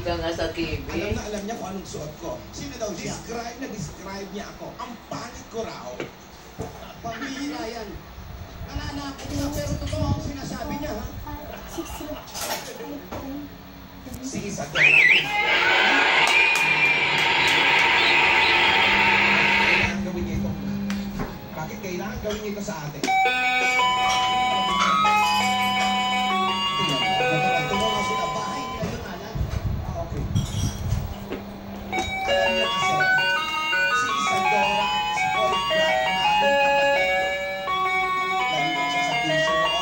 ka nga sa TV. Alam niya kung anong suot ko. Sino daw siya? Describe niya ako. Ang pangit ko raw. Pamihira yan. Nananakot nga, pero totoo ang sinasabi niya, ha? Si Isadora. Kailangan gawin niya ito. Bakit kailangan gawin niya ito sa atin? Ito nga sila bahay nila yung anak. Okay. Alam niyo kasi, si Isadora at si Paul Black na aking kapatid. Naliwan siya sa piso noon.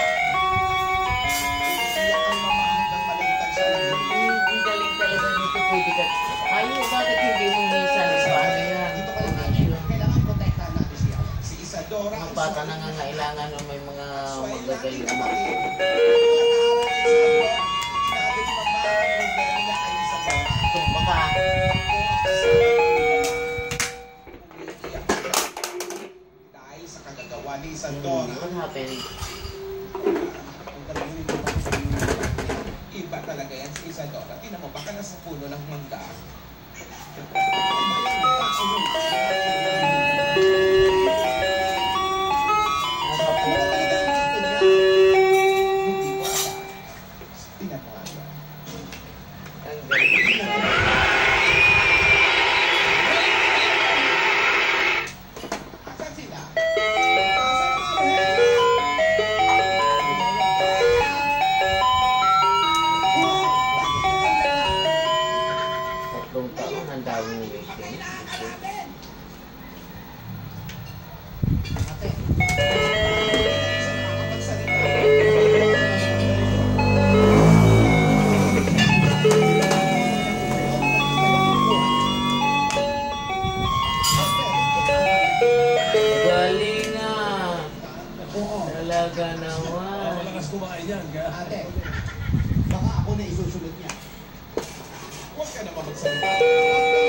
Iiyak ang mama hanggang malagtag sa langit. Ang galing talaga nito, pwede ka. Ayaw, bakit hindi mo minsan paano yan? Dito ka lang natin. Kailangan protektahan natin siya. Si Isadora Ang bata nangangailangan ng may mga magagaling. Tumba ka. Dahil sa kagagawa ni Isadora, What happened? iba talaga yan si Isadora. Tingnan mo, baka nasa puno ng mangga. Hindi ko alam. Tingnan mo nga. Ang galing. Asan sila? Tatlong taon, ang daming waiting. Ate, Galing ah. oo. Talaga naman. Malakas kumain yan, kaya... Ate, baka ako na isusunod niya. Huwag ka naman magsalita.